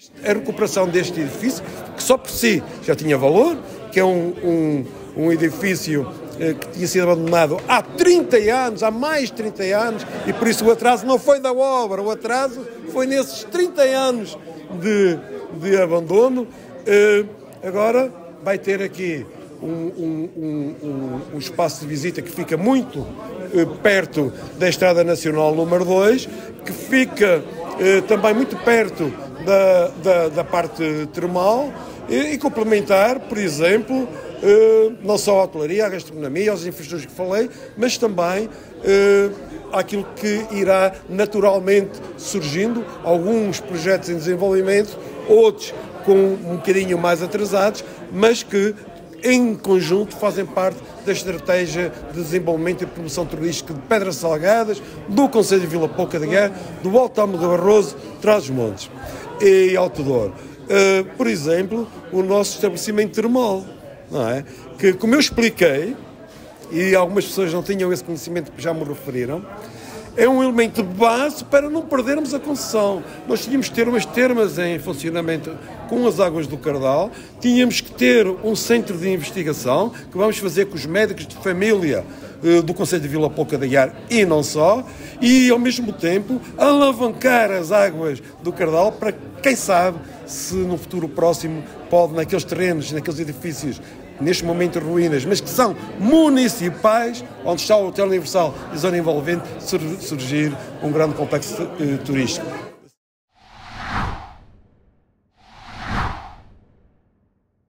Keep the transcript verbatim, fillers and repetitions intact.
a recuperação deste edifício, que só por si já tinha valor, que é um, um, um edifício eh, que tinha sido abandonado há trinta anos, há mais de trinta anos, e por isso o atraso não foi da obra, o atraso foi nesses trinta anos de, de abandono. Eh, agora vai ter aqui um, um, um, um, um espaço de visita que fica muito eh, perto da Estrada Nacional número dois, que fica eh, também muito perto da, da, da parte termal, e, e complementar, por exemplo, eh, não só a hotelaria, a gastronomia, as infraestruturas que falei, mas também eh, aquilo que irá naturalmente surgindo, alguns projetos em desenvolvimento, outros com um bocadinho mais atrasados, mas que em conjunto fazem parte da estratégia de desenvolvimento e promoção turística de Pedras Salgadas, do Concelho de Vila Pouca de Guerra, do Alto Almo de Barroso, Trás-os-Montes e Alto Douro. Uh, por exemplo, o nosso estabelecimento termal, não é? Que, como eu expliquei, e algumas pessoas não tinham esse conhecimento que já me referiram, é um elemento de base para não perdermos a concessão. Nós tínhamos que ter umas termas em funcionamento com as águas do Cardal, tínhamos que ter um centro de investigação, que vamos fazer com os médicos de família uh, do Concelho de Vila Pouca de Guiar e não só, e ao mesmo tempo alavancar as águas do Cardal para, quem sabe, se no futuro próximo pode, naqueles terrenos, naqueles edifícios, neste momento ruínas, mas que são municipais, onde está o Hotel Universal e a zona envolvente, surgir um grande complexo uh, turístico.